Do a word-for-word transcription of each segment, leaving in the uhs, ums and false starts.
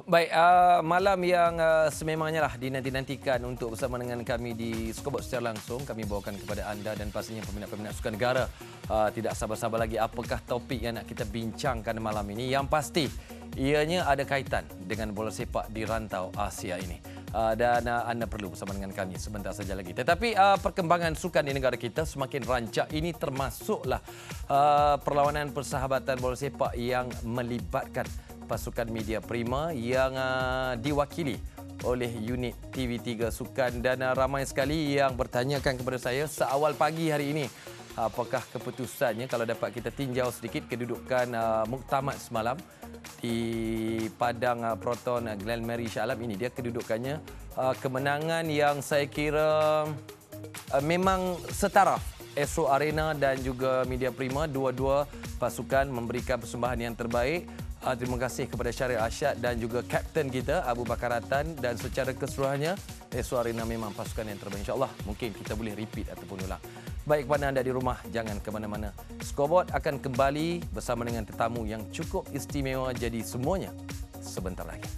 Baik, uh, malam yang uh, sememangnya lah dinanti-nantikan untuk bersama dengan kami di Scoreboard secara langsung. Kami bawakan kepada anda dan pastinya peminat-peminat sukan negara. Uh, tidak sabar-sabar lagi apakah topik yang nak kita bincangkan malam ini. Yang pasti, ianya ada kaitan dengan bola sepak di rantau Asia ini. Uh, dan uh, anda perlu bersama dengan kami sebentar saja lagi. Tetapi uh, perkembangan sukan di negara kita semakin rancak. Ini termasuklah uh, perlawanan persahabatan bola sepak yang melibatkan pasukan media prima yang uh, diwakili oleh unit T V tiga Sukan, dan uh, ramai sekali yang bertanyakan kepada saya seawal pagi hari ini, apakah keputusannya kalau dapat kita tinjau sedikit kedudukan uh, muktamad semalam di Padang uh, Proton uh, Glen Mary Shah Alam. Ini dia kedudukannya, uh, kemenangan yang saya kira uh, memang setaraf. Astro Arena dan juga Media Prima, dua-dua pasukan memberikan persembahan yang terbaik. Uh, terima kasih kepada Syaril Arsyad dan juga kapten kita Abu Bakar Ratan, dan secara keseluruhannya Astro Arena memang pasukan yang terbaik. InsyaAllah mungkin kita boleh repeat ataupun ulang. Baik, kepada anda di rumah, jangan ke mana-mana. Scoreboard akan kembali bersama dengan tetamu yang cukup istimewa, jadi semuanya sebentar lagi.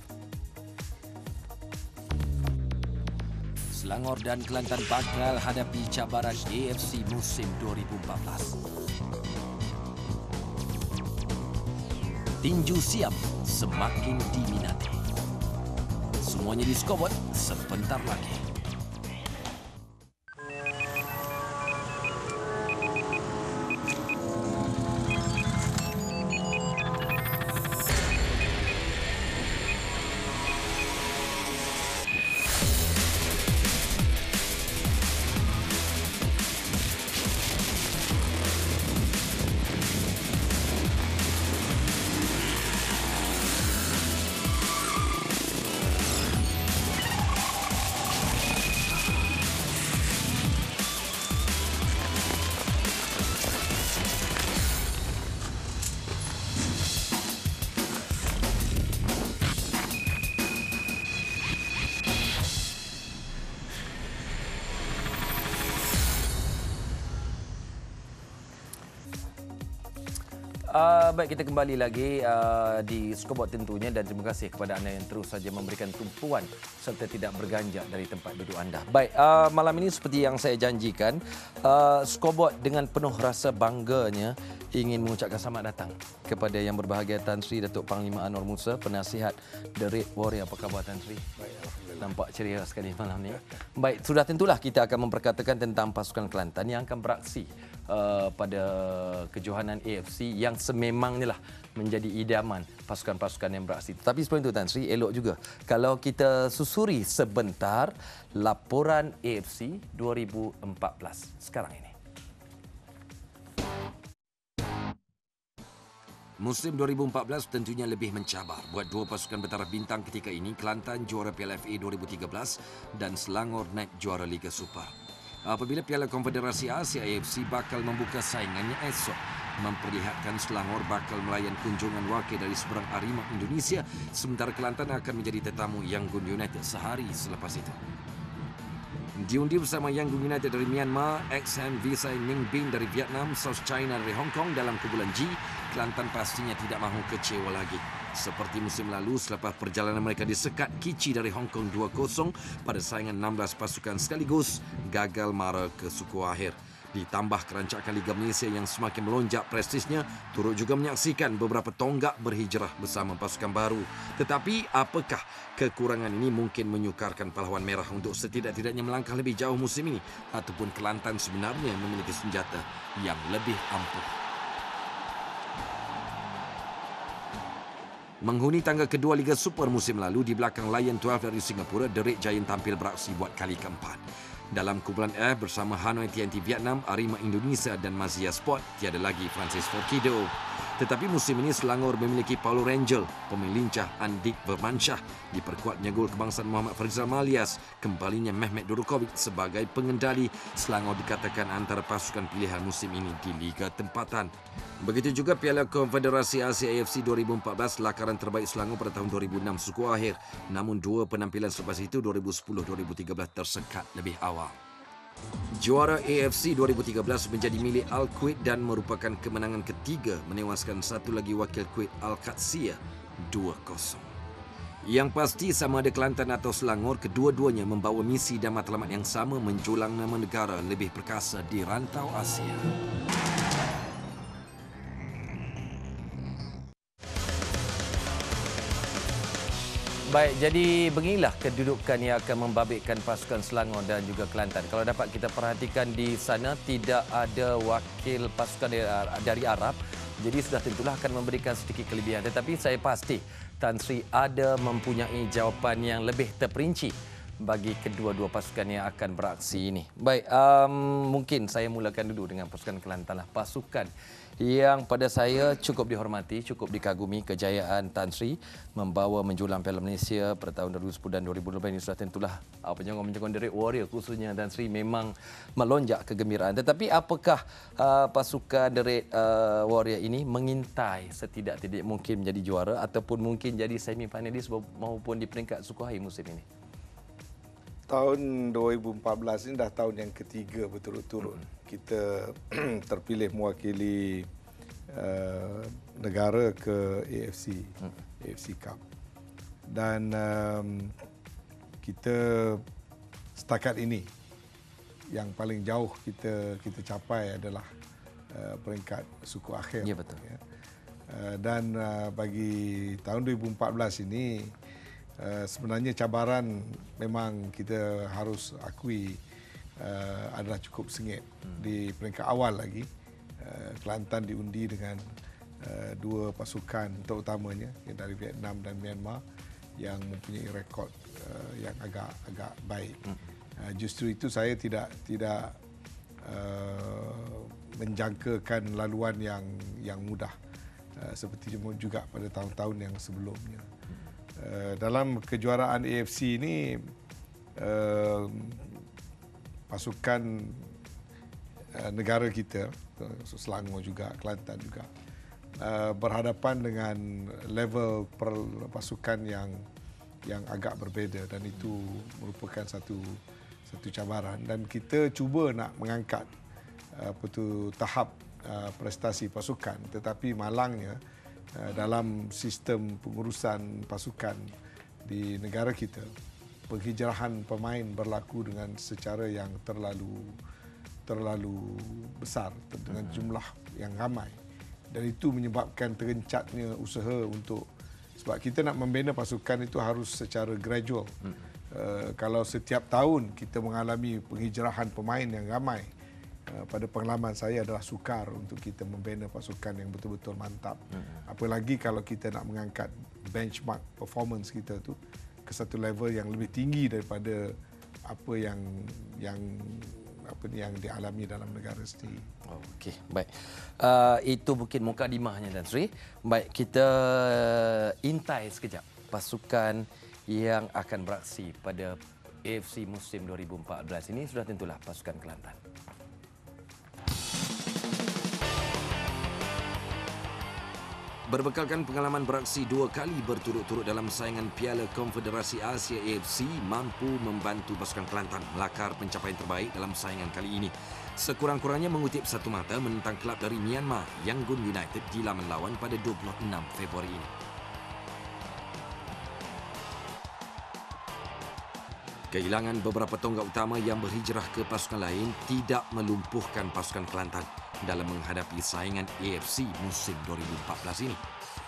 Selangor dan Kelantan bakal hadapi cabaran A F C musim dua ribu empat belas. Tinju siap semakin diminati. Semuanya di Scoreboard sebentar lagi. Uh, baik, kita kembali lagi uh, di Scoreboard tentunya, dan terima kasih kepada anda yang terus saja memberikan tumpuan serta tidak berganjak dari tempat duduk anda. Baik, uh, malam ini seperti yang saya janjikan, uh, Scoreboard dengan penuh rasa bangganya ingin mengucapkan selamat datang kepada yang berbahagia Tan Sri Datuk Panglima Anwar Musa, penasihat The Red Warrior. Apa khabar Tan Sri? Baik, alhamdulillah. Nampak ceria sekali malam ini. Baik, sudah tentulah kita akan memperkatakan tentang pasukan Kelantan yang akan beraksi Uh, pada kejohanan A F C yang sememangnya lah menjadi idaman pasukan-pasukan yang beraksi. Tapi sebelum itu Tan Sri, elok juga kalau kita susuri sebentar laporan A F C dua ribu empat belas sekarang ini. Musim dua ribu empat belas tentunya lebih mencabar buat dua pasukan bertaraf bintang ketika ini. Kelantan juara Piala F A dua ribu tiga belas dan Selangor naik juara Liga Super. Apabila Piala Konfederasi Asia A F C bakal membuka saingannya esok, memperlihatkan Selangor bakal melayan kunjungan wakil dari seberang Arima Indonesia, sementara Kelantan akan menjadi tetamu Yangon United sehari selepas itu. Diundi bersama Yangon United dari Myanmar, X M Visay Ningbin dari Vietnam, South China dari Hong Kong dalam kumpulan G, Kelantan pastinya tidak mahu kecewa lagi. Seperti musim lalu, selepas perjalanan mereka disekat Kici dari Hong Kong dua kosong pada saingan enam belas pasukan sekaligus, gagal mara ke suku akhir. Ditambah kerancakan Liga Malaysia yang semakin melonjak prestisnya, turut juga menyaksikan beberapa tonggak berhijrah bersama pasukan baru. Tetapi apakah kekurangan ini mungkin menyukarkan pahlawan merah untuk setidak-tidaknya melangkah lebih jauh musim ini, ataupun Kelantan sebenarnya memiliki senjata yang lebih ampuh? Menghuni tangga kedua Liga Super musim lalu di belakang Lion dua belas dari Singapura, The Red Giant tampil beraksi buat kali keempat. Dalam kumpulan F bersama Hanoi T N T Vietnam, Arima Indonesia dan Mazia Sport, tiada lagi Francis Forkido. Tetapi musim ini Selangor memiliki Paulo Rangel, pemain lincah Andik Vermansyah, diperkuatnya gol kebangsaan Muhammad Farizal Malias, kembalinya Mehmet Durukovic sebagai pengendali. Selangor dikatakan antara pasukan pilihan musim ini di Liga Tempatan. Begitu juga Piala Konfederasi Asia A F C dua ribu empat belas, lakaran terbaik Selangor pada tahun dua ribu enam suku akhir. Namun dua penampilan selepas itu dua ribu sepuluh dua ribu tiga belas tersekat lebih awal. Juara A F C dua ribu tiga belas menjadi milik Al-Quid dan merupakan kemenangan ketiga menewaskan satu lagi wakil Kuwait Al-Qadsiya dua kosong. Yang pasti sama ada Kelantan atau Selangor, kedua-duanya membawa misi dan matlamat yang sama menjulang nama negara lebih perkasa di rantau Asia. Baik, jadi beginilah kedudukan yang akan membabitkan pasukan Selangor dan juga Kelantan. Kalau dapat kita perhatikan di sana, tidak ada wakil pasukan dari Arab. Jadi sudah tentulah akan memberikan sedikit kelebihan. Tetapi saya pasti Tan Sri ada mempunyai jawapan yang lebih terperinci bagi kedua-dua pasukan yang akan beraksi ini. Baik, um, mungkin saya mulakan dulu dengan pasukan Kelantan lah. Pasukan yang pada saya cukup dihormati, cukup dikagumi kejayaan Tan Sri membawa menjulang Piala Malaysia pada tahun dua ribu sepuluh dan dua ribu dua belas ini sudah tentulah penyokong-penyokong The Red Warrior khususnya Tan Sri memang melonjak kegembiraan. Tetapi apakah uh, pasukan The Red uh, Warrior ini mengintai setidak-tidak mungkin menjadi juara ataupun mungkin jadi semi-finalis maupun di peringkat Sukuhai musim ini? Tahun dua ribu empat belas ini dah tahun yang ketiga berturut-turut hmm. kita terpilih mewakili uh, negara ke A F C, hmm. A F C Cup. Dan um, kita setakat ini yang paling jauh kita kita capai adalah uh, peringkat suku akhir. Ya, betul. Ya. Uh, dan uh, bagi tahun dua ribu empat belas ini Uh, sebenarnya cabaran memang kita harus akui uh, adalah cukup sengit. Hmm. Di peringkat awal lagi, uh, Kelantan diundi dengan uh, dua pasukan terutamanya dari Vietnam dan Myanmar yang mempunyai rekod uh, yang agak agak baik. Hmm. Uh, justru itu saya tidak tidak uh, menjangkakan laluan yang yang mudah uh, seperti juga pada tahun-tahun yang sebelumnya. Uh, dalam kejuaraan A F C ini uh, pasukan uh, negara kita, Selangor juga, Kelantan juga, uh, berhadapan dengan level pasukan yang yang agak berbeza dan itu merupakan satu satu cabaran dan kita cuba nak mengangkat uh, tu tahap uh, prestasi pasukan, tetapi malangnya dalam sistem pengurusan pasukan di negara kita, penghijrahan pemain berlaku dengan secara yang terlalu terlalu besar dengan jumlah yang ramai dan itu menyebabkan terencatnya usaha untuk, sebab kita nak membina pasukan itu harus secara gradual. Hmm. Uh, kalau setiap tahun kita mengalami penghijrahan pemain yang ramai, pada pengalaman saya adalah sukar untuk kita membina pasukan yang betul-betul mantap. Hmm. Apalagi kalau kita nak mengangkat benchmark performance kita tu ke satu level yang lebih tinggi daripada apa yang yang apa yang dialami dalam negara sendiri. Okey, baik. Uh, itu mungkin mukadimahnya Tan Sri. Baik, kita intai sekejap pasukan yang akan beraksi pada A F C musim dua ribu empat belas ini sudah tentulah pasukan Kelantan. Berbekalkan pengalaman beraksi dua kali berturut-turut dalam saingan Piala Konfederasi Asia A F C, mampu membantu pasukan Kelantan melakar pencapaian terbaik dalam saingan kali ini. Sekurang-kurangnya mengutip satu mata menentang kelab dari Myanmar, Yangon United di laman lawan pada dua puluh enam Februari ini. Kehilangan beberapa tonggak utama yang berhijrah ke pasukan lain tidak melumpuhkan pasukan Kelantan dalam menghadapi saingan A F C musim dua ribu empat belas ini.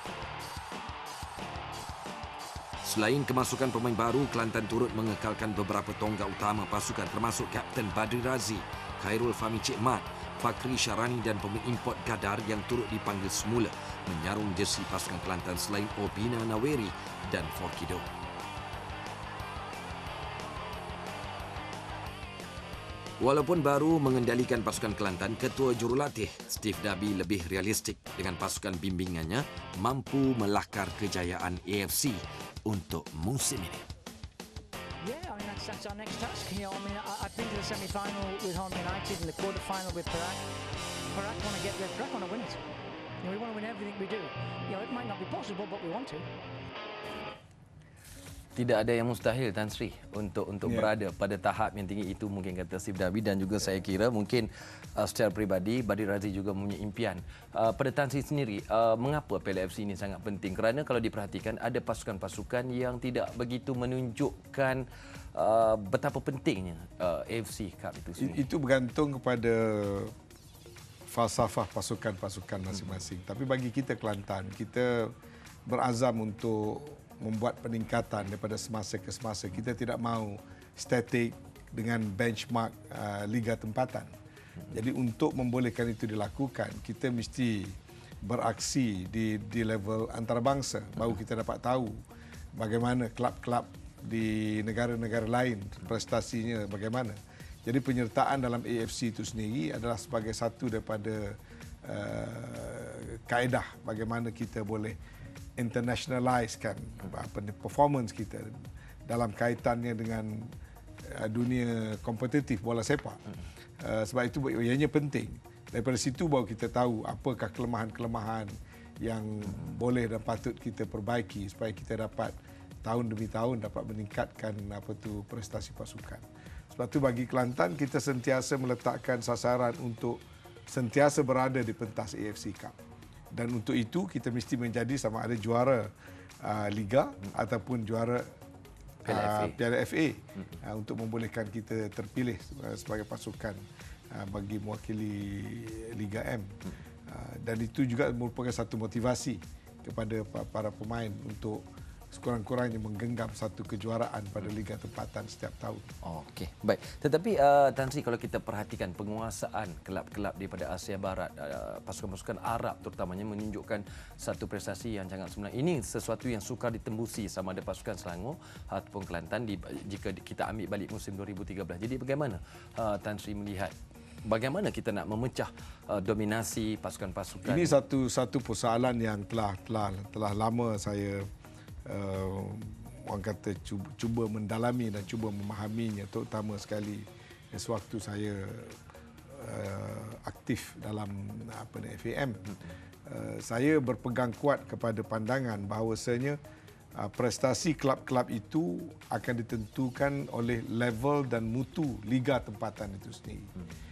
Selain kemasukan pemain baru, Kelantan turut mengekalkan beberapa tonggak utama pasukan termasuk Kapten Badri Razi, Khairul Fahmi Cik Mat, Fakri Syarani dan pemain import Gadar yang turut dipanggil semula menyarung jersey pasukan Kelantan selain Obina Naweri dan Forkido. Walaupun baru mengendalikan pasukan Kelantan, Ketua Jurulatih Steve Dabi lebih realistik dengan pasukan bimbingannya mampu melakar kejayaan A F C untuk musim ini. Yeah, I mean that's, that's our next task. You know, I mean, I, I've been to the semi-final with Home United and the quarter-final with Perak. Perak want to get there. Perak want to win it. You know, we want to win everything we do. You know, it might not be possible, but we want to. Tidak ada yang mustahil, Tan Sri, untuk untuk Ya. berada pada tahap yang tinggi itu. Mungkin kata Steve Darby, dan juga saya kira mungkin uh, secara peribadi Badri Razi juga mempunyai impian. Uh, pada Tan Sri sendiri, uh, mengapa Piala F C ini sangat penting? Kerana kalau diperhatikan ada pasukan-pasukan yang tidak begitu menunjukkan uh, betapa pentingnya uh, A F C Cup itu sendiri. Itu bergantung kepada falsafah pasukan-pasukan masing-masing. Tapi bagi kita Kelantan, kita berazam untuk membuat peningkatan daripada semasa ke semasa. Kita tidak mahu statik dengan benchmark uh, liga tempatan. Jadi untuk membolehkan itu dilakukan, kita mesti beraksi di di level antarabangsa. Baru kita dapat tahu bagaimana kelab-kelab di negara-negara lain prestasinya bagaimana. Jadi penyertaan dalam A F C itu sendiri adalah sebagai satu daripada uh, kaedah bagaimana kita boleh internationalizekan apa ni performance kita dalam kaitannya dengan uh, dunia kompetitif bola sepak. Uh, sebab itu ianya penting. Daripada situ baru kita tahu apakah kelemahan-kelemahan yang boleh dan patut kita perbaiki supaya kita dapat tahun demi tahun dapat meningkatkan apa tu prestasi pasukan. Sebab tu bagi Kelantan kita sentiasa meletakkan sasaran untuk sentiasa berada di pentas A F C Cup. Dan untuk itu kita mesti menjadi sama ada juara uh, liga hmm. ataupun juara uh, Piala F A hmm. uh, untuk membolehkan kita terpilih uh, sebagai pasukan uh, bagi mewakili Liga M. Hmm. Uh, dan itu juga merupakan satu motivasi kepada para pemain untuk sekurang-kurangnya menggenggam satu kejuaraan pada liga tempatan setiap tahun. Okey, baik. Tetapi uh, Tan Sri, kalau kita perhatikan penguasaan kelab-kelab daripada Asia Barat, uh, pasukan-pasukan Arab terutamanya menunjukkan satu prestasi yang sangat sebenar. Ini sesuatu yang sukar ditembusi sama ada pasukan Selangor ataupun Kelantan di, jika kita ambil balik musim dua ribu tiga belas. Jadi bagaimana uh, Tan Sri melihat bagaimana kita nak memecah uh, dominasi pasukan-pasukan? Ini satu satu persoalan yang telah telah telah lama saya Uh, orang kata cuba, cuba mendalami dan cuba memahaminya, terutama sekali sewaktu saya uh, aktif dalam apa ni F A M. Uh, saya berpegang kuat kepada pandangan bahawasanya uh, prestasi kelab-kelab itu akan ditentukan oleh level dan mutu liga tempatan itu sendiri.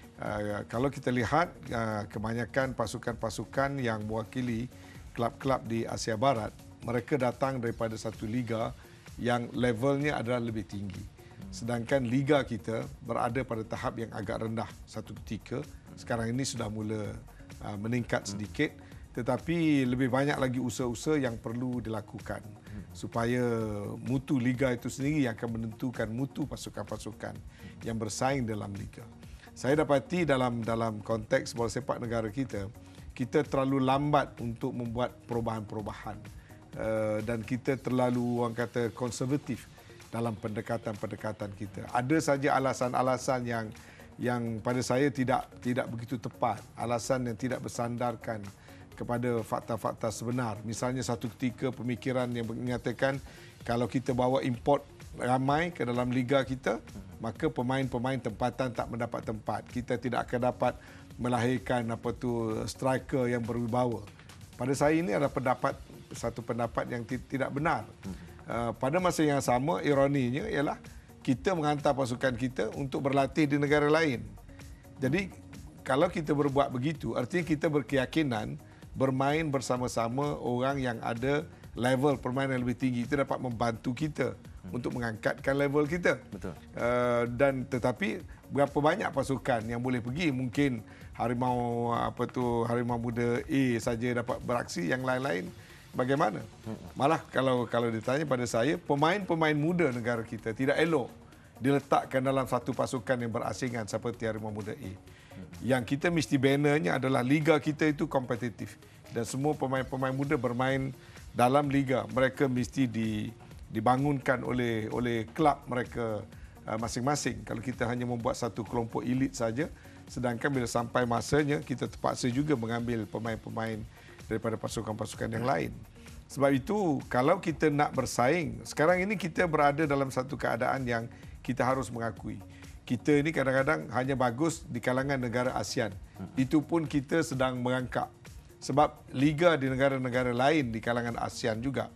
Uh, kalau kita lihat uh, kebanyakan pasukan-pasukan yang mewakili kelab-kelab di Asia Barat, mereka datang daripada satu liga yang levelnya adalah lebih tinggi. Sedangkan liga kita berada pada tahap yang agak rendah satu ketika. Sekarang ini sudah mula uh, meningkat sedikit, tetapi lebih banyak lagi usaha-usaha yang perlu dilakukan supaya mutu liga itu sendiri yang akan menentukan mutu pasukan-pasukan yang bersaing dalam liga. Saya dapati dalam dalam konteks bola sepak negara kita, kita terlalu lambat untuk membuat perubahan-perubahan. Uh, dan kita terlalu orang kata konservatif dalam pendekatan-pendekatan kita. Ada saja alasan-alasan yang yang pada saya tidak tidak begitu tepat, alasan yang tidak bersandarkan kepada fakta-fakta sebenar. Misalnya satu ketika pemikiran yang mengatakan kalau kita bawa import ramai ke dalam liga kita, maka pemain-pemain tempatan tak mendapat tempat. Kita tidak akan dapat melahirkan apa tu striker yang berwibawa. Pada saya ini adalah pendapat satu pendapat yang tidak benar. Uh, pada masa yang sama, ironinya ialah kita menghantar pasukan kita untuk berlatih di negara lain. Jadi kalau kita berbuat begitu, artinya kita berkeyakinan bermain bersama-sama orang yang ada level permainan yang lebih tinggi. Itu dapat membantu kita hmm. untuk mengangkatkan level kita. Betul. Uh, dan tetapi berapa banyak pasukan yang boleh pergi? Mungkin Harimau apa tu Harimau Muda A saja dapat beraksi, yang lain-lain bagaimana? Malah kalau kalau ditanya pada saya, pemain-pemain muda negara kita tidak elok diletakkan dalam satu pasukan yang berasingan seperti Harimau Muda A. Yang kita mesti bannernya adalah liga kita itu kompetitif dan semua pemain-pemain muda bermain dalam liga. Mereka mesti di, dibangunkan oleh oleh kelab mereka uh, masing-masing. Kalau kita hanya membuat satu kelompok elit saja, sedangkan bila sampai masanya kita terpaksa juga mengambil pemain-pemain daripada pasukan-pasukan yang lain. Sebab itu kalau kita nak bersaing, sekarang ini kita berada dalam satu keadaan yang kita harus mengakui. Kita ini kadang-kadang hanya bagus di kalangan negara ASEAN. Itu pun kita sedang merangkak. Sebab liga di negara-negara lain di kalangan ASEAN juga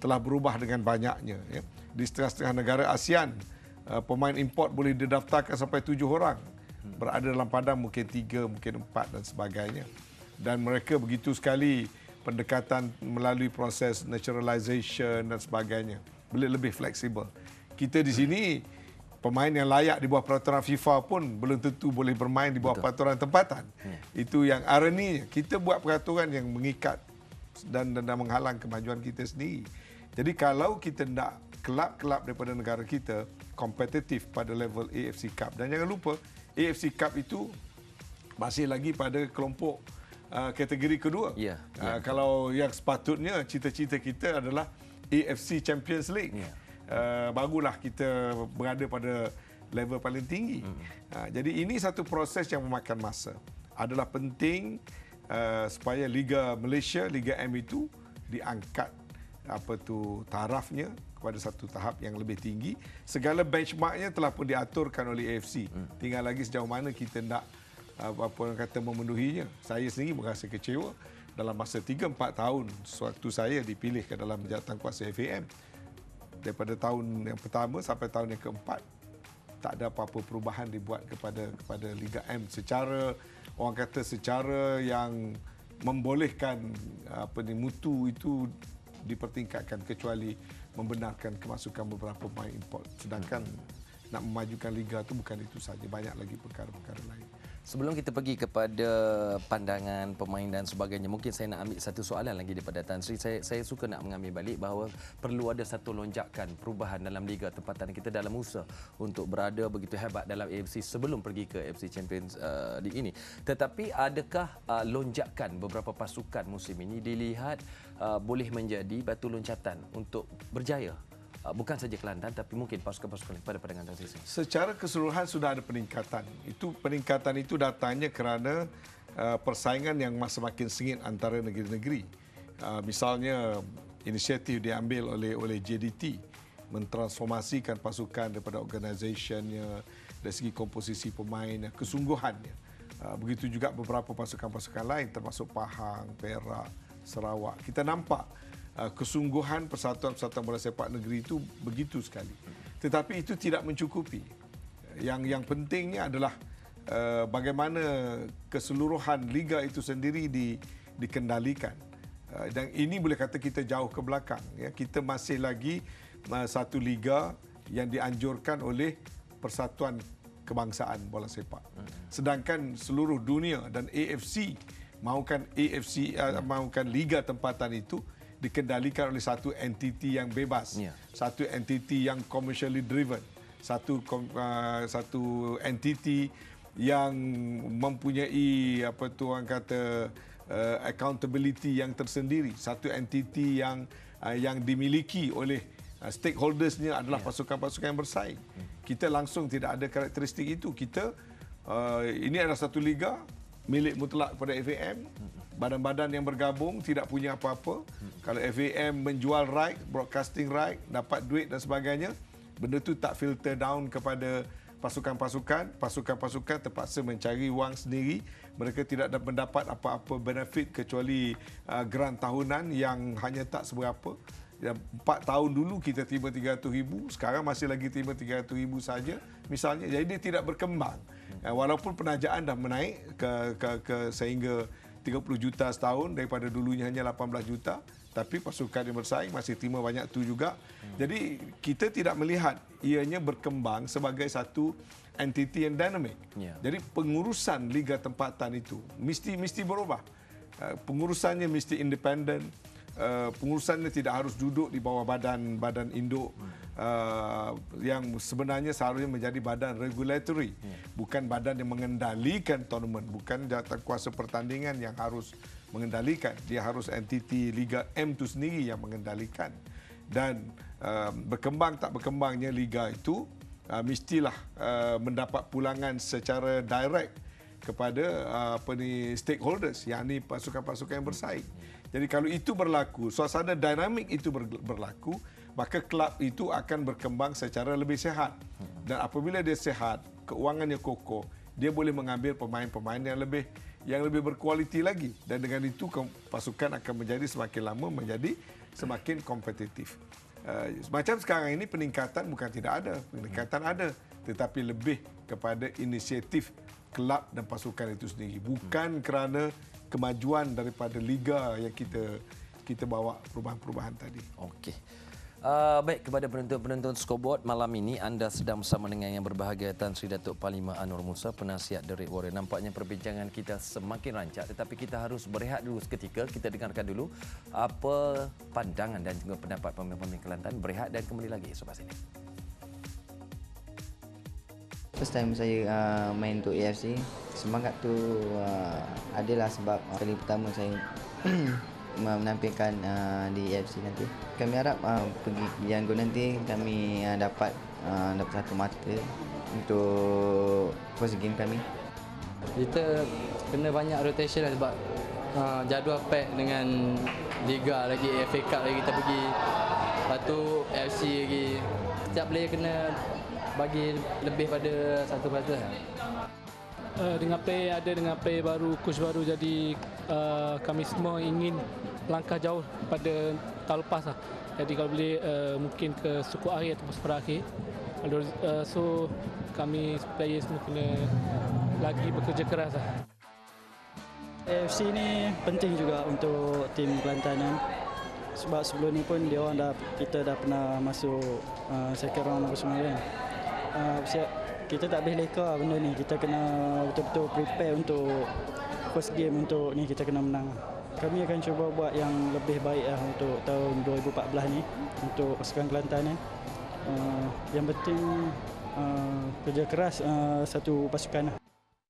telah berubah dengan banyaknya. Ya. Di setengah-setengah negara ASEAN, uh, pemain import boleh didaftarkan sampai tujuh orang. Berada dalam padang mungkin tiga, mungkin empat dan sebagainya. Dan mereka begitu sekali pendekatan melalui proses naturalization dan sebagainya. Boleh lebih fleksibel. Kita di sini, pemain yang layak di bawah peraturan FIFA pun belum tentu boleh bermain di bawah Betul. peraturan tempatan. Hmm. Itu yang ironinya. Kita buat peraturan yang mengikat dan, dan, dan menghalang kemajuan kita sendiri. Jadi kalau kita nak kelab-kelab daripada negara kita kompetitif pada level A F C Cup. Dan jangan lupa, A F C Cup itu masih lagi pada kelompok Uh, kategori kedua. Yeah, yeah. Uh, kalau yang sepatutnya cita-cita kita adalah A F C Champions League. Yeah. Uh, barulah kita berada pada level paling tinggi. Mm. Uh, jadi ini satu proses yang memakan masa. Adalah penting uh, supaya Liga Malaysia, Liga M itu diangkat apa tu tarafnya kepada satu tahap yang lebih tinggi. Segala benchmarknya telah pun diaturkan oleh A F C. Mm. Tinggal lagi sejauh mana kita nak apa orang kata memenuhinya. Saya sendiri merasa kecewa dalam masa tiga empat tahun sewaktu saya dipilih ke dalam jawatankuasa F A M. Daripada tahun yang pertama sampai tahun yang keempat, tak ada apa-apa perubahan dibuat kepada kepada Liga M secara orang kata secara yang membolehkan apa ni mutu itu dipertingkatkan, kecuali membenarkan kemasukan beberapa pemain import. Sedangkan nak memajukan liga itu bukan itu saja, banyak lagi perkara-perkara lain. Sebelum kita pergi kepada pandangan pemain dan sebagainya, mungkin saya nak ambil satu soalan lagi daripada Tan Sri. Saya, saya suka nak mengambil balik bahawa perlu ada satu lonjakan perubahan dalam liga tempatan kita dalam usaha untuk berada begitu hebat dalam A F C sebelum pergi ke A F C Champions uh, League ini. Tetapi adakah uh, lonjakan beberapa pasukan musim ini dilihat uh, boleh menjadi batu loncatan untuk berjaya? Bukan saja Kelantan tapi mungkin pasukan-pasukan pada pandangan Tan Sri. Secara keseluruhan sudah ada peningkatan. Itu peningkatan itu datangnya kerana uh, persaingan yang semakin sengit antara negeri-negeri. Uh, misalnya inisiatif diambil oleh oleh J D T mentransformasikan pasukan daripada organisationnya dari segi komposisi pemain, kesungguhannya. Uh, begitu juga beberapa pasukan-pasukan lain termasuk Pahang, Perak, Sarawak. Kita nampak Uh, kesungguhan persatuan-persatuan bola sepak negeri itu begitu sekali. Tetapi itu tidak mencukupi. Yang yang pentingnya adalah uh, bagaimana keseluruhan liga itu sendiri di, dikendalikan. Uh, dan ini boleh kata kita jauh ke belakang. Ya. Kita masih lagi uh, satu liga yang dianjurkan oleh Persatuan Kebangsaan Bola Sepak. Sedangkan seluruh dunia dan A F C mahukan A F C uh, mahukan liga tempatan itu dikendalikan oleh satu entiti yang bebas, yeah. satu entiti yang commercially driven, satu uh, satu entiti yang mempunyai apa tu orang kata uh, accountability yang tersendiri, satu entiti yang uh, yang dimiliki oleh uh, stakeholdersnya adalah yeah. pasukan-pasukan yang bersaing. Hmm. Kita langsung tidak ada karakteristik itu. Kita uh, ini adalah satu liga milik mutlak kepada F A M. Hmm. Badan-badan yang bergabung tidak punya apa-apa. Hmm. Kalau F A M menjual right, broadcasting right, dapat duit dan sebagainya, benda tu tak filter down kepada pasukan-pasukan. Pasukan-pasukan terpaksa mencari wang sendiri. Mereka tidak mendapat apa-apa benefit kecuali uh, grant tahunan yang hanya tak seberapa. Empat tahun dulu kita terima tiga ratus ribu, sekarang masih lagi terima tiga ratus ribu saja misalnya. Jadi dia tidak berkembang. Hmm. Walaupun penajaan dah menaik ke, ke, ke sehingga tiga puluh juta setahun daripada dulunya hanya lapan belas juta, tapi pasukan yang bersaing masih terima banyak tu juga. Hmm. Jadi kita tidak melihat ianya berkembang sebagai satu entiti yang dinamik. Yeah. Jadi pengurusan liga tempatan itu mesti mesti berubah. Uh, pengurusannya mesti independen. Uh, pengurusannya tidak harus duduk di bawah badan badan induk uh, yang sebenarnya seharusnya menjadi badan regulatory, hmm. bukan badan yang mengendalikan tournament, bukan jawatankuasa pertandingan yang harus mengendalikan. Dia harus entiti Liga M itu sendiri yang mengendalikan. Dan uh, berkembang tak berkembangnya liga itu uh, mestilah uh, mendapat pulangan secara direct kepada uh, apa ni stakeholders, yakni pasukan-pasukan yang bersaing. Jadi kalau itu berlaku, suasana dinamik itu berlaku, maka kelab itu akan berkembang secara lebih sihat. Dan apabila dia sihat, keuangannya kokoh, dia boleh mengambil pemain-pemain yang lebih yang lebih berkualiti lagi. Dan dengan itu pasukan akan menjadi semakin lama menjadi semakin kompetitif. Uh, macam sekarang ini peningkatan bukan tidak ada, peningkatan ada, tetapi lebih kepada inisiatif kelab dan pasukan itu sendiri, bukan kerana kemajuan daripada liga yang kita kita bawa perubahan-perubahan tadi. Okey. Uh, baik, kepada penonton-penonton Scoreboard, malam ini anda sedang bersama dengan yang berbahagia Tan Sri Datuk Panglima Anwar Musa, penasihat The Red Warrior. Nampaknya perbincangan kita semakin rancak, tetapi kita harus berehat dulu seketika. Kita dengarkan dulu apa pandangan dan juga pendapat pemain-pemain Kelantan. Berehat dan kembali lagi selepas ini. First time saya uh, main untuk A F C, semangat tu uh, adalah sebab kali pertama saya menampilkan uh, di A F C nanti. Kami harap uh, pergi ke Yangon nanti kami uh, dapat uh, dapat satu mata untuk first game kami. Kita kena banyak rotation lah sebab uh, jadual pack dengan Liga lagi, A F A Cup lagi kita pergi. Lepas tu A F C lagi. Setiap player kena bagi lebih pada satu peratus lah. Uh, dengan player ada, dengan player baru, coach baru, jadi uh, kami semua ingin langkah jauh pada tahun lepas lah. Jadi kalau boleh uh, mungkin ke suku akhir atau super akhir. Uh, so kami player semua kena lagi bekerja keras lah. A F C ni penting juga untuk tim Kelantan kan. Sebab sebelum ni pun dia orang dah, kita dah pernah masuk uh, second round apa semua kan. Uh, kita tak boleh leka benda ni. Kita kena betul-betul prepare untuk first game, untuk ni kita kena menang. Kami akan cuba buat yang lebih baik lah untuk tahun dua ribu empat belas ni untuk pasukan Kelantan ni. Uh, yang penting uh, kerja keras uh, satu pasukan lah.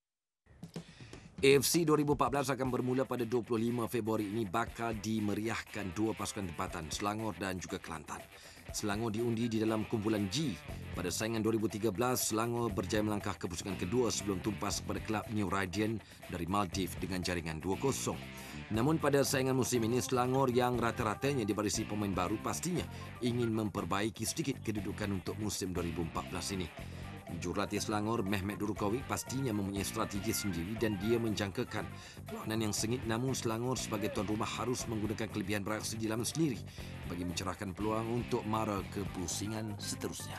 A F C dua ribu empat belas akan bermula pada dua puluh lima Februari ini, bakal dimeriahkan dua pasukan tempatan, Selangor dan juga Kelantan. Selangor diundi di dalam kumpulan G. Pada saingan dua ribu tiga belas, Selangor berjaya melangkah ke pusingan kedua sebelum tumpas kepada kelab New Radiant dari Maldives dengan jaringan dua kosong. Namun pada saingan musim ini, Selangor yang rata-ratanya dibarisi pemain baru pastinya ingin memperbaiki sedikit kedudukan untuk musim dua ribu empat belas ini. Jurulatih Selangor, Mehmet Durukovic, pastinya mempunyai strategi sendiri dan dia menjangkakan perlawanan yang sengit, namun Selangor sebagai tuan rumah harus menggunakan kelebihan beraksi di laman sendiri bagi mencerahkan peluang untuk mara ke pusingan seterusnya.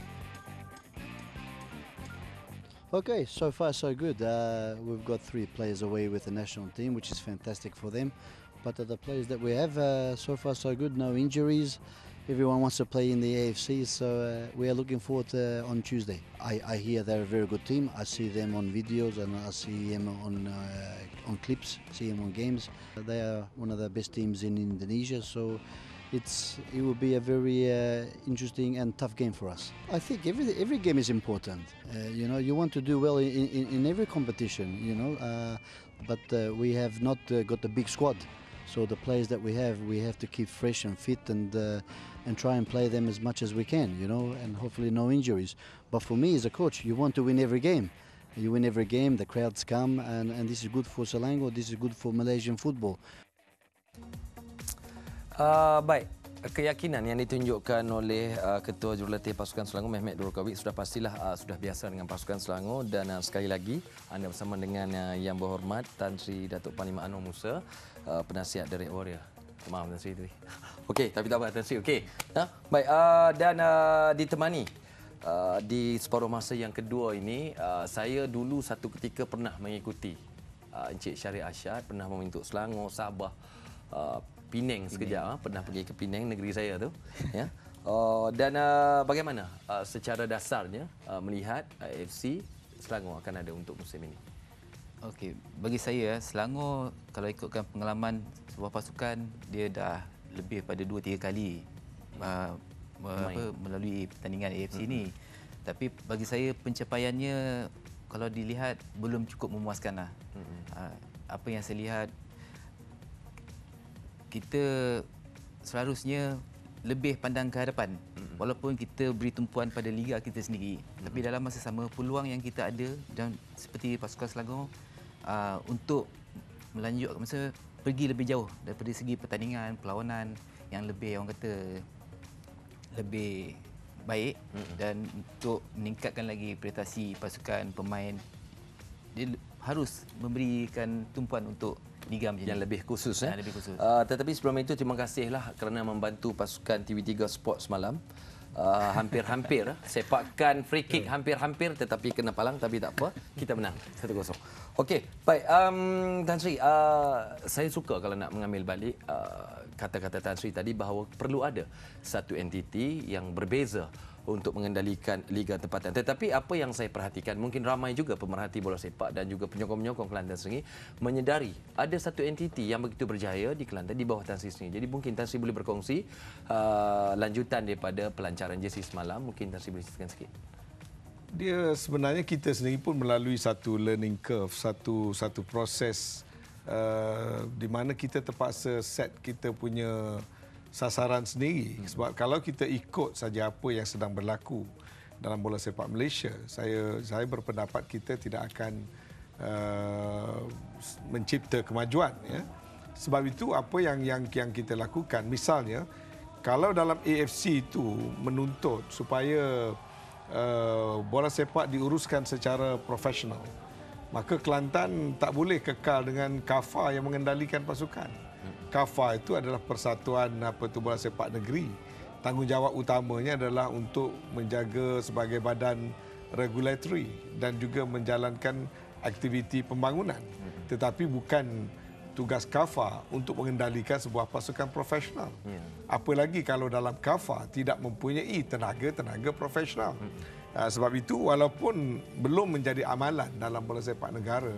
Okay, so far so good. Uh, we've got three players away with the national team, which is fantastic for them. But uh, the players that we have, uh, so far so good, no injuries. Everyone wants to play in the A F C, so uh, we are looking forward to, uh, on Tuesday. I, I hear they're a very good team. I see them on videos and I see them on uh, on clips, see them on games. They are one of the best teams in Indonesia, so it's it will be a very uh, interesting and tough game for us. I think every every game is important. Uh, you know, you want to do well in, in, in every competition. You know, uh, but uh, we have not uh, got a big squad. So the players that we have, we have to keep fresh and fit and uh, and try and play them as much as we can, you know, and hopefully no injuries. But for me as a coach, you want to win every game. You win every game, the crowds come, and, and this is good for Selangor, this is good for Malaysian football. Uh, baik, keyakinan yang ditunjukkan oleh uh, Ketua Jurulatih Pasukan Selangor, Mehmet Durukovic, sudah pastilah uh, sudah biasa dengan pasukan Selangor dan uh, sekali lagi anda bersama dengan uh, Yang Berhormat Tan Sri Datuk Panglima Anwar Musa, uh, penasihat The Red Warrior. Maaf Tan Sri tadi. Okey, tapi tak apa Tan Sri. Okey. Ha? Baik, uh, dan uh, ditemani uh, di separuh masa yang kedua ini, uh, saya dulu satu ketika pernah mengikuti uh, Encik Syarif Ashad, pernah membentuk Selangor, Sabah, uh, Penang sekejap, ha? Pernah pergi ke Penang, negeri saya tu. Ya. Uh, dan uh, bagaimana uh, secara dasarnya uh, melihat uh, A F C Selangor akan ada untuk musim ini? Okey, bagi saya Selangor kalau ikutkan pengalaman sebuah pasukan, dia dah lebih pada dua tiga kali uh, apa, melalui pertandingan A F C ini. Mm-hmm. Tapi bagi saya pencapaiannya kalau dilihat belum cukup memuaskanlah. Mm-hmm. Uh, apa yang saya lihat, kita seharusnya lebih pandang ke hadapan. Mm-hmm. Walaupun kita beri tumpuan pada liga kita sendiri, mm-hmm. tapi dalam masa sama peluang yang kita ada dan seperti pasukan Selangor uh, untuk melanjut masa pergi lebih jauh daripada segi pertandingan, perlawanan yang lebih orang kata lebih baik, mm-hmm. dan untuk meningkatkan lagi prestasi pasukan, pemain, dia harus memberikan tumpuan untuk liga macam yang ni. lebih khusus. Ya, Eh? lebih khusus. Uh, tetapi sebelum itu terima kasihlah kerana membantu pasukan T V tiga Sport semalam. Uh, hampir-hampir sepakan free kick hampir-hampir tetapi kena palang, tapi tak apa, kita menang satu kosong. Okey, baik, um, Tan Sri, uh, saya suka kalau nak mengambil balik uh, kata-kata Tan Sri tadi bahawa perlu ada satu entiti yang berbeza untuk mengendalikan liga tempatan. Tetapi apa yang saya perhatikan, mungkin ramai juga pemerhati bola sepak dan juga penyokong-penyokong Kelantan sendiri menyedari ada satu entiti yang begitu berjaya di Kelantan di bawah Tan Sri sendiri. Jadi mungkin Tan Sri boleh berkongsi uh, lanjutan daripada pelancaran jersey semalam. Mungkin Tan Sri boleh ceritakan sikit. Dia sebenarnya kita sendiri pun melalui satu learning curve, satu satu proses uh, di mana kita terpaksa set kita punya sasaran sendiri. Sebab kalau kita ikut saja apa yang sedang berlaku dalam bola sepak Malaysia, saya saya berpendapat kita tidak akan uh, mencipta kemajuan, ya. Sebab itu apa yang yang yang kita lakukan, misalnya kalau dalam A F C itu menuntut supaya uh, bola sepak diuruskan secara profesional, maka Kelantan tak boleh kekal dengan K A F A yang mengendalikan pasukan. K A F A itu adalah persatuan apa tu bola sepak negeri. Tanggungjawab utamanya adalah untuk menjaga sebagai badan regulatory dan juga menjalankan aktiviti pembangunan. Tetapi bukan tugas K A F A untuk mengendalikan sebuah pasukan profesional. Ya. Apalagi kalau dalam K A F A tidak mempunyai tenaga-tenaga profesional. Hmm. Sebab itu walaupun belum menjadi amalan dalam bola sepak negara,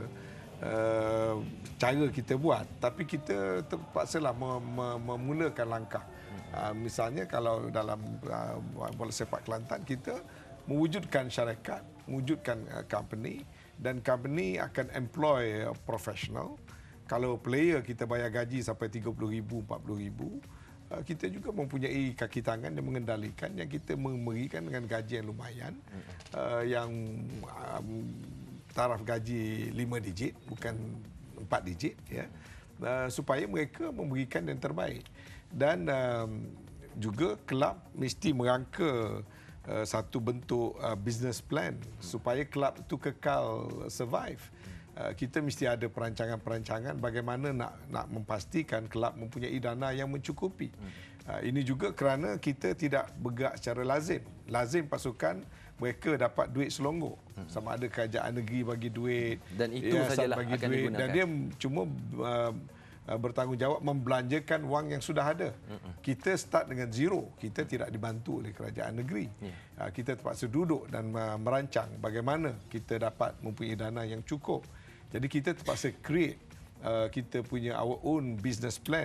Uh, cara kita buat, tapi kita terpaksalah mem mem memulakan langkah. Uh, misalnya kalau dalam uh, bola sepak Kelantan, kita mewujudkan syarikat, mewujudkan uh, company, dan company akan employ uh, profesional. Kalau player kita bayar gaji sampai tiga puluh ribu, empat puluh ribu, uh, kita juga mempunyai kaki tangan yang mengendalikan, yang kita memberikan dengan gaji yang lumayan, uh, yang um, taraf gaji lima digit, bukan empat digit, ya, uh, supaya mereka memberikan yang terbaik. Dan um, juga kelab mesti merangka uh, satu bentuk uh, business plan supaya kelab itu kekal survive. Uh, kita mesti ada perancangan-perancangan bagaimana nak nak memastikan kelab mempunyai dana yang mencukupi. Uh, ini juga kerana kita tidak bergerak secara lazim. Lazim pasukan mereka dapat duit selonggok, sama ada kerajaan negeri bagi duit dan itu ya, sajalah bagi akan duit, digunakan. dan dia cuma uh, bertanggungjawab membelanjakan wang yang sudah ada. Mm-mm. Kita start dengan zero, kita tidak dibantu oleh kerajaan negeri. Yeah. Uh, kita terpaksa duduk dan uh, merancang bagaimana kita dapat mempunyai dana yang cukup. Jadi kita terpaksa create uh, kita punya our own business plan.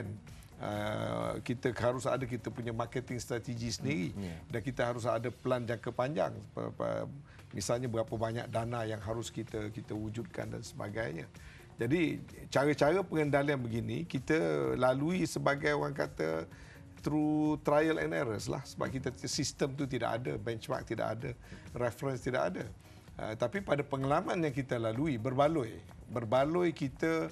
Uh, kita harus ada kita punya marketing strategi sendiri, yeah. dan kita harus ada plan jangka panjang, misalnya berapa banyak dana yang harus kita kita wujudkan dan sebagainya. Jadi cara-cara pengendalian begini kita lalui sebagai orang kata through trial and errors lah, sebab kita sistem tu tidak ada, benchmark tidak ada, reference tidak ada. Uh, tapi pada pengalaman yang kita lalui, berbaloi berbaloi kita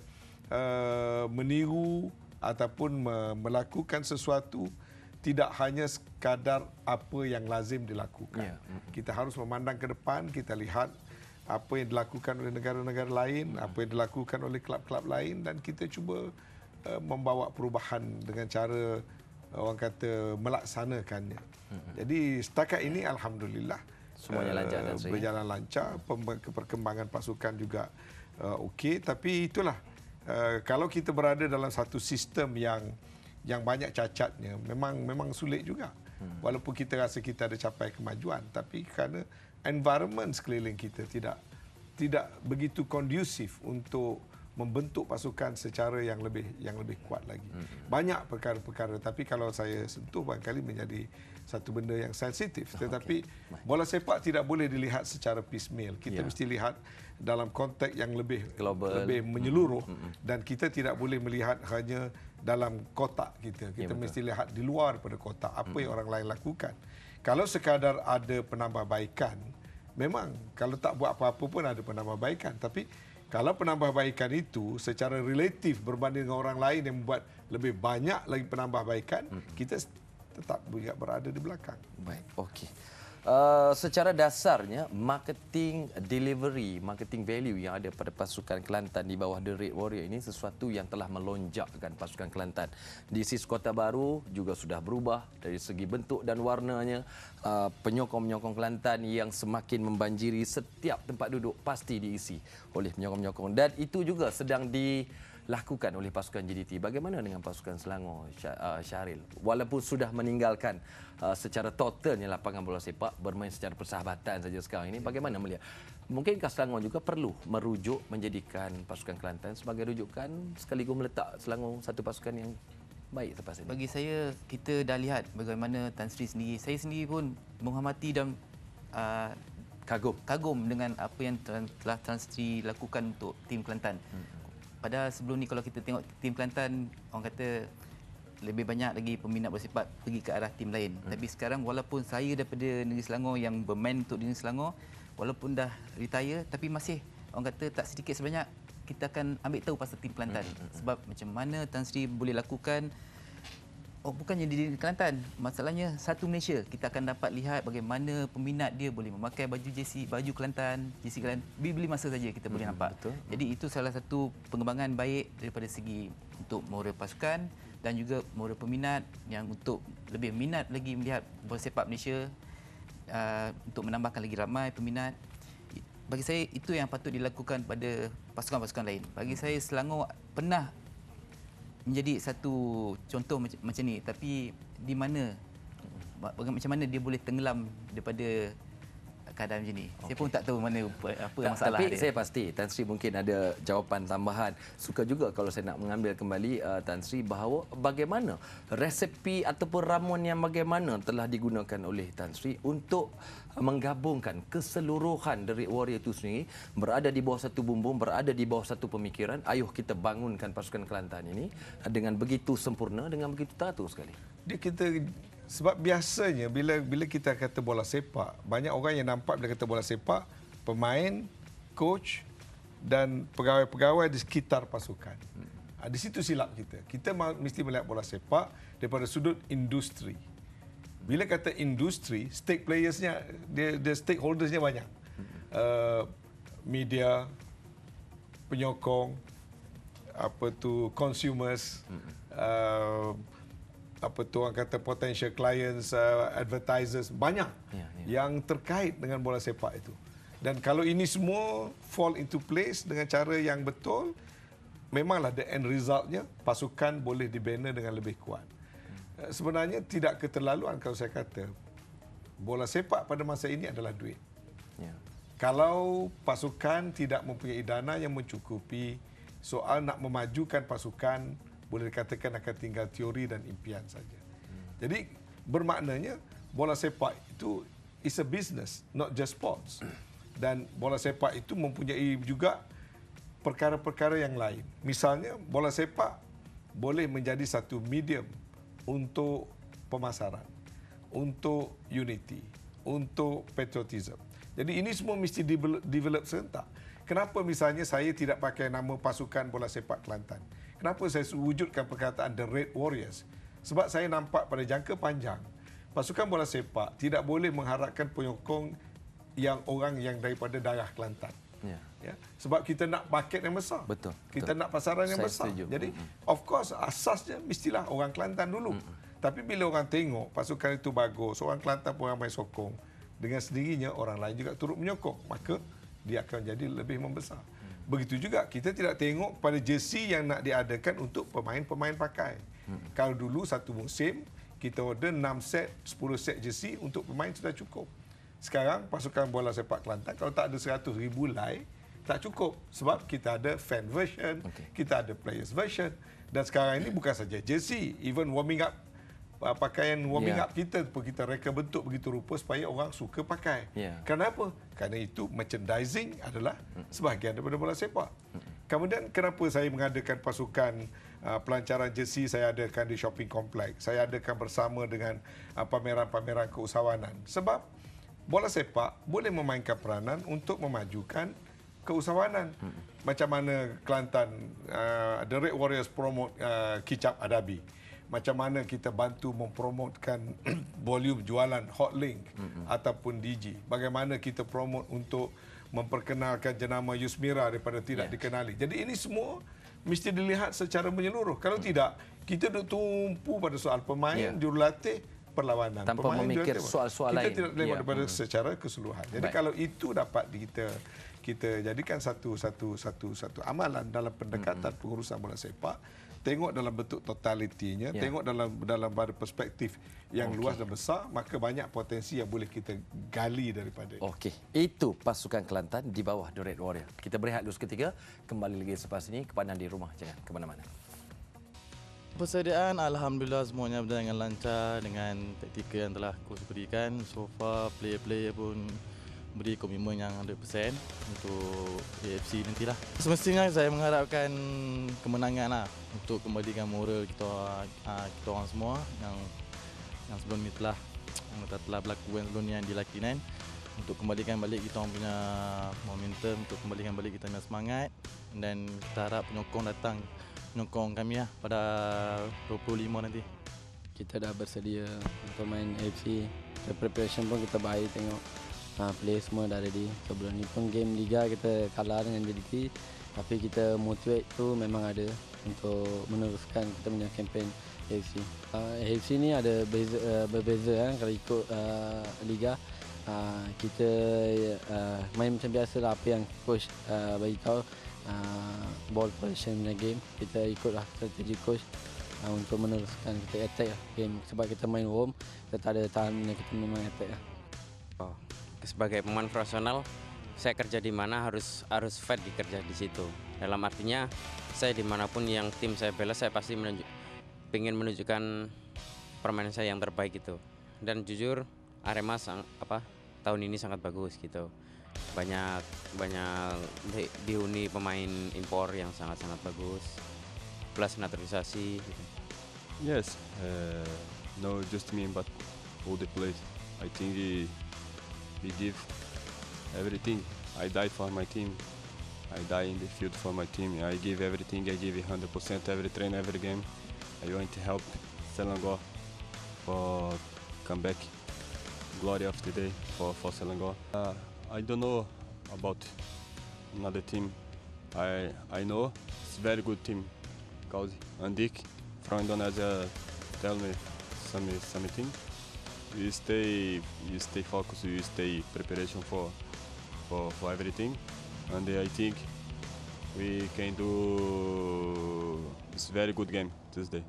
uh, meniru ataupun melakukan sesuatu tidak hanya sekadar apa yang lazim dilakukan. Yeah. Kita harus memandang ke depan, kita lihat apa yang dilakukan oleh negara-negara lain, apa yang dilakukan oleh kelab-kelab lain, dan kita cuba uh, membawa perubahan dengan cara uh, orang kata melaksanakannya. Mm-hmm. Jadi setakat ini alhamdulillah semuanya lancar dan uh, berjalan lancar, perkembangan pasukan juga uh, okey, tapi itulah Uh, kalau kita berada dalam satu sistem yang yang banyak cacatnya, memang memang sulit juga. Hmm. Walaupun kita rasa kita ada capai kemajuan, tapi kerana environment sekeliling kita tidak tidak begitu kondusif untuk membentuk pasukan secara yang lebih yang lebih kuat lagi. Hmm. Banyak perkara-perkara, tapi kalau saya sentuh barangkali menjadi satu benda yang sensitif. Tetapi okay. bola sepak tidak boleh dilihat secara piecemeal. Kita yeah. mesti lihat dalam konteks yang lebih global, lebih menyeluruh, mm-hmm. dan kita tidak boleh melihat hanya dalam kotak kita. Kita yeah, mesti betul. lihat di luar pada kotak apa mm-hmm. yang orang lain lakukan. Kalau sekadar ada penambahbaikan, memang kalau tak buat apa-apa pun ada penambahbaikan. Tapi kalau penambahbaikan itu secara relatif berbanding dengan orang lain yang membuat lebih banyak lagi penambahbaikan, mm-hmm. kita tetap berada di belakang. Baik, okey. Uh, secara dasarnya, marketing delivery, marketing value yang ada pada pasukan Kelantan di bawah The Red Warrior ini sesuatu yang telah melonjakkan pasukan Kelantan. Di Sis Kota Baru juga sudah berubah dari segi bentuk dan warnanya. Uh, penyokong-penyokong Kelantan yang semakin membanjiri setiap tempat duduk pasti diisi oleh penyokong-penyokong. Dan itu juga sedang di lakukan oleh pasukan J D T. Bagaimana dengan pasukan Selangor, Syahril? Walaupun sudah meninggalkan uh, secara totalnya lapangan bola sepak, bermain secara persahabatan saja sekarang ini, bagaimana melihat? Mungkinkah Selangor juga perlu merujuk menjadikan pasukan Kelantan sebagai rujukan sekaligus meletak Selangor satu pasukan yang baik selepas ini? Bagi saya, kita dah lihat bagaimana Tan Sri sendiri. Saya sendiri pun menghormati dan uh, kagum kagum dengan apa yang telah Tan Sri lakukan untuk tim Kelantan. Hmm. Padahal sebelum ni kalau kita tengok tim Kelantan, orang kata lebih banyak lagi peminat bola sepak pergi ke arah tim lain. Hmm. Tapi sekarang walaupun saya daripada negeri Selangor yang bermain untuk negeri Selangor, walaupun dah retire, tapi masih orang kata tak sedikit sebanyak kita akan ambil tahu pasal tim Kelantan. Hmm. Sebab macam mana Tan Sri boleh lakukan, oh bukannya di Kelantan, masalahnya satu Malaysia. Kita akan dapat lihat bagaimana peminat dia boleh memakai baju jersey, baju Kelantan, jersey Kelantan. Beli masa saja kita boleh hmm, nampak. Betul. Jadi itu salah satu pengembangan baik daripada segi untuk moral pasukan dan juga moral peminat yang untuk lebih minat lagi melihat bola sepak Malaysia, uh, untuk menambahkan lagi ramai peminat. Bagi saya itu yang patut dilakukan pada pasukan-pasukan lain. Bagi saya Selangor pernah menjadi satu contoh macam, macam ni, tapi di mana macam mana dia boleh tenggelam daripada keadaan macam ni. Okay. Saya pun tak tahu mana apa tak, masalah tapi dia. Saya pasti Tan Sri mungkin ada jawapan tambahan. Suka juga kalau saya nak mengambil kembali uh, Tan Sri bahawa bagaimana resepi ataupun ramuan yang bagaimana telah digunakan oleh Tan Sri untuk menggabungkan keseluruhan The Red Warrior itu sendiri berada di bawah satu bumbung, berada di bawah satu pemikiran. Ayuh kita bangunkan pasukan Kelantan ini dengan begitu sempurna, dengan begitu teratur sekali. Dia kita sebab biasanya bila bila kita kata bola sepak, banyak orang yang nampak bila kata bola sepak, pemain, coach dan pegawai-pegawai di sekitar pasukan. Hmm. Di situ silap kita. Kita mesti melihat bola sepak daripada sudut industri. Bila kata industri, stake playersnya, dia, dia stakeholdersnya banyak. Uh, media, penyokong, apa tu consumers, uh, apa tu orang kata potential clients, uh, advertisers, banyak ya, ya. yang terkait dengan bola sepak itu. Dan kalau ini semua fall into place dengan cara yang betul, memanglah the end resultnya pasukan boleh dibina dengan lebih kuat. Sebenarnya tidak keterlaluan kalau saya kata bola sepak pada masa ini adalah duit. Ya. Kalau pasukan tidak mempunyai dana yang mencukupi, soal nak memajukan pasukan boleh dikatakan akan tinggal teori dan impian saja. Hmm. Jadi bermaknanya bola sepak itu is a business, not just sports. Dan bola sepak itu mempunyai juga perkara-perkara yang lain. Misalnya bola sepak boleh menjadi satu medium untuk pemasaran, untuk unity, untuk patriotism. Jadi ini semua mesti develop serentak. Kenapa misalnya saya tidak pakai nama pasukan bola sepak Kelantan? Kenapa saya wujudkan perkataan The Red Warriors? Sebab saya nampak pada jangka panjang, pasukan bola sepak tidak boleh mengharapkan penyokong yang orang yang daripada daerah Kelantan. Ya. Ya. Sebab kita nak paket yang besar. Betul. Kita betul. nak pasaran yang Saya besar. setuju. Jadi, mm-hmm. of course, asasnya mestilah orang Kelantan dulu. Mm-hmm. Tapi bila orang tengok pasukan itu bagus, orang Kelantan pun ramai sokong, dengan sendirinya orang lain juga turut menyokong, maka dia akan jadi lebih membesar. Mm-hmm. Begitu juga, kita tidak tengok pada jersey yang nak diadakan untuk pemain-pemain pakai. Mm-hmm. Kalau dulu satu musim, kita order enam set, sepuluh set jersey untuk pemain sudah cukup. Sekarang pasukan bola sepak Kelantan, kalau tak ada seratus ribu lai, tak cukup sebab kita ada fan version, okay. kita ada players version, dan sekarang ini bukan saja jersey, even warming up, uh, pakaian warming yeah. up kita pun kita reka bentuk begitu rupa supaya orang suka pakai. Yeah. Kenapa? Kerana itu merchandising adalah sebahagian daripada bola sepak. Kemudian kenapa saya mengadakan pasukan uh, pelancaran jersey, saya adakan di shopping kompleks, saya adakan bersama dengan uh, pameran-pameran keusahawanan. Sebab bola sepak boleh memainkan peranan untuk memajukan keusahawanan. Hmm. Macam mana Kelantan, uh, The Red Warriors promote uh, kicap adabi. macam mana kita bantu mempromotkan volume jualan Hotlink mm-hmm. ataupun D G. Bagaimana kita promote untuk memperkenalkan jenama Yusmira daripada tidak yeah. dikenali. Jadi ini semua mesti dilihat secara menyeluruh. Kalau mm-hmm. tidak, kita duk tumpu pada soal pemain, yeah. jurulatih, perlawanan. Tanpa pemain, memikir soal-soal lain. Kita tidak boleh yeah. daripada mm-hmm. secara keseluruhan. Jadi Baik. kalau itu dapat kita kita jadikan satu satu satu satu amalan dalam pendekatan mm-hmm. pengurusan bola sepak, tengok dalam bentuk totalitinya, ya. tengok dalam dalam pada perspektif yang okay. luas dan besar, maka banyak potensi yang boleh kita gali daripada itu. Okey, itu pasukan Kelantan di bawah The Red Warrior. Kita berehat dulu seketika, kembali lagi selepas ini kepada anda di rumah, jangan ke mana-mana. Persediaan alhamdulillah semuanya berjalan dengan lancar dengan taktikal yang telah coach berikan. So far player-player pun beri komitmen yang one hundred percent untuk A F C nantilah. Semestinya saya mengharapkan kemenangan lah untuk kembalikan moral kita kita orang semua yang yang sebelum ni telah yang telah berlaku yang sebelum ni yang dilakukan, untuk kembalikan balik kita orang punya momentum, untuk kembalikan balik kita punya semangat, dan kita harap penyokong datang penyokong kami lah pada dua puluh lima nanti. Kita dah bersedia untuk main A F C. Preparation pun kita baik, tengok Ha, player semua dah ready. Sebelum ni pun game Liga kita kalah dengan J D T, tapi kita motivate tu memang ada untuk meneruskan kita punya kempen A F C. Uh, A F C ni ada beza, uh, berbeza kan kalau ikut uh, Liga. Uh, kita uh, main macam biasa lah, apa yang coach uh, bagi tahu, uh, ball possession punya game, kita ikutlah strategi coach uh, untuk meneruskan kita attack lah game, sebab kita main home, kita tak ada tahan, kita memang attack lah. Oh. Sebagai pemain profesional, saya kerja di mana harus harus fight di kerja di situ. Dalam artinya, saya dimanapun yang tim saya bela, saya pasti menunjuk, ingin menunjukkan permainan saya yang terbaik gitu. Dan jujur, Arema sang, apa tahun ini sangat bagus gitu. Banyak banyak di, dihuni pemain impor yang sangat-sangat bagus, plus naturalisasi. Gitu. Yes, uh, no just me but all the players. I think he, we give everything. I die for my team. I die in the field for my team. I give everything. I give one hundred percent every train, every game. I want to help Selangor for come back. Glory of the day for, for Selangor. Uh, I don't know about another team. I I know it's very good team. Because Andik from Indonesia tell me some something. We stay, you stay focused, you stay preparation for, for, for everything, and I think we can do. It's very good game Tuesday.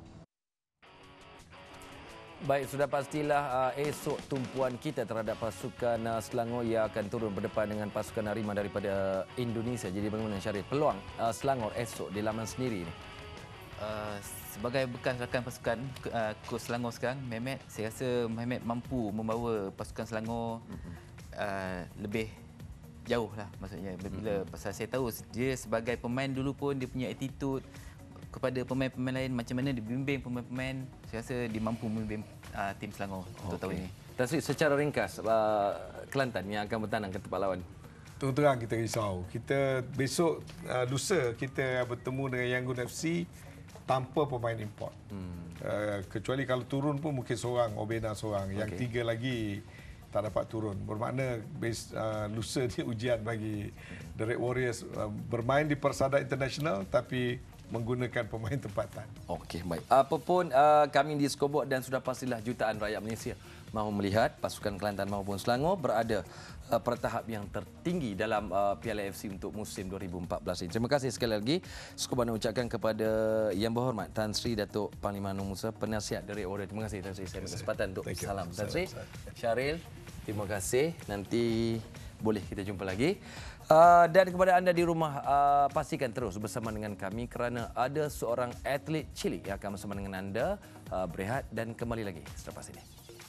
Baik, sudah pastilah uh, esok tumpuan kita terhadap pasukan uh, Selangor yang akan turun berdepan dengan pasukan Arema daripada Indonesia. Jadi bagaimana Syaril peluang uh, Selangor esok di laman sendiri ini? Uh, sebagai bekas rakan pasukan uh, coach Selangor sekarang, Mehmet, saya rasa Mehmet mampu membawa pasukan Selangor uh, lebih jauh lah, maksudnya bila mm-hmm. pasal saya tahu dia sebagai pemain dulu pun dia punya attitude kepada pemain-pemain lain, macam mana dia bimbing pemain-pemain, saya rasa dia mampu membimbing uh, tim Selangor okay. untuk tahun ini. Tan Sri, secara ringkas uh, Kelantan yang akan bertandang ke tempat lawan, terus terang kita risau. Kita besok uh, lusa kita bertemu dengan Yangon F C tanpa pemain import. Hmm. Uh, kecuali kalau turun pun mungkin seorang, Obena seorang. Yang okay. tiga lagi tak dapat turun. Bermakna base, uh, lusa ni ujian bagi The Red Warriors uh, bermain di Persada International tapi menggunakan pemain tempatan. Okey, baik. Apapun uh, kami di Scoreboard dan sudah pastilah jutaan rakyat Malaysia mahu melihat pasukan Kelantan maupun Selangor berada uh, pada tahap yang tertinggi dalam uh, Piala A F C untuk musim dua ribu empat belas ini. Terima kasih sekali lagi. Scoreboard nak ucapkan kepada Yang Berhormat Tan Sri Datuk Panglima Nur Musa, penasihat dari Orient. Terima kasih Tan Sri. Saya minta kesempatan untuk salam. Tan Sri, Syaril, terima kasih. Nanti boleh kita jumpa lagi. Uh, dan kepada anda di rumah, uh, pastikan terus bersama dengan kami kerana ada seorang atlet cilik yang akan bersama dengan anda uh, berehat dan kembali lagi selepas ini.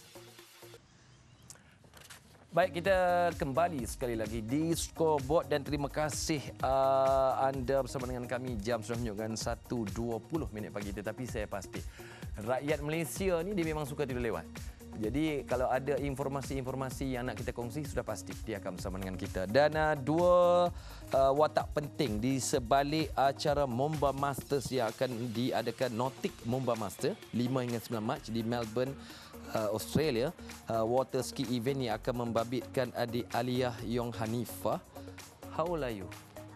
Baik, kita kembali sekali lagi di Scoreboard dan terima kasih uh, anda bersama dengan kami. Jam sudah menunjukkan satu dua puluh minit pagi, tetapi saya pasti rakyat Malaysia ni dia memang suka tidur lewat. Jadi kalau ada informasi-informasi yang nak kita kongsi, sudah pasti dia akan bersama dengan kita. Dan uh, dua uh, watak penting di sebalik acara Momba Masters yang akan diadakan, Nautic Momba Master lima hingga sembilan Mac di Melbourne, uh, Australia. Uh, water ski event yang akan membabitkan adik Aliyah Yong Hanifah. How old are you?